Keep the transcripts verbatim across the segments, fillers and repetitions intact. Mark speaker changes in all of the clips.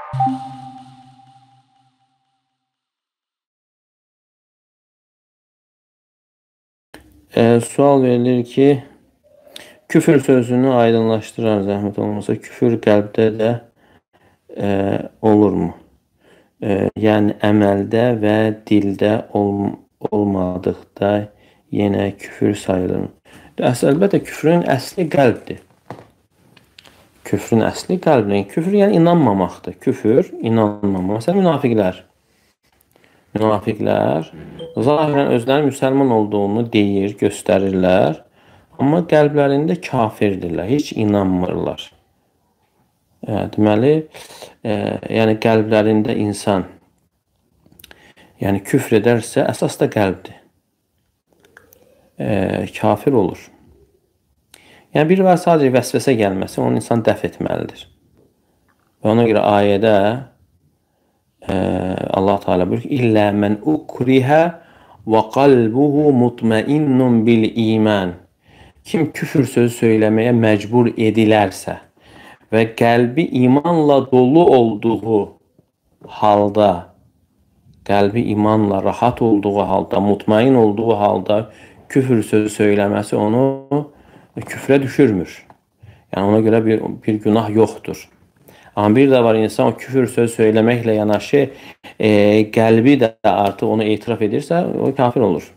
Speaker 1: E, sual verilir ki, küfür sözünü aydınlaşdırar zəhmət olmasa. Küfür qəlbdə də e, olurmu? E, yəni əməldə və dildə ol, olmadıqda yenə küfür sayılır. Əlbəttə küfrün əsli qəlbdir. Küfrün əsli qəlbdir. Küfür yəni inanmamaqdır. Küfür inanmamaq. Məsələn, münafiqlər. Münafiqlər zahirən özləri müsəlman olduğunu deyir, göstərirlər. Amma qəlblərində kafirdirlər, heç inanmırlar. E, deməli, e, yəni qəlblərində insan yəni küfr edərsə, əsas da qəlbdir. E, kafir olur. Yəni bir var sadəcə vəsvəsə gəlməsi, onu insan dəf etməlidir. Və ona görə ayədə e, Allah Teala buyurur ki, İllə mən ukrihə və qalbuhu mutmainnun bil iman. Kim küfür sözü söyləməyə məcbur edilərsə və qəlbi imanla dolu olduğu halda, qəlbi imanla rahat olduğu halda, mutmain olduğu halda küfür sözü söyləməsi onu küfrə düşürmür. Yəni ona görə bir, bir günah yoxdur. Amma bir də var, insan o küfür söz söyləməklə yanaşı e, qəlbi də artıq onu etiraf edirsə, o kafir olur.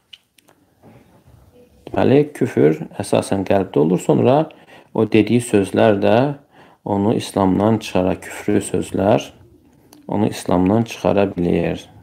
Speaker 1: Deməli, küfür əsasən qəlbdə olur, sonra o dediyi sözlər də onu İslamdan çıxara, küfrü sözlər onu İslamdan çıxara bilir.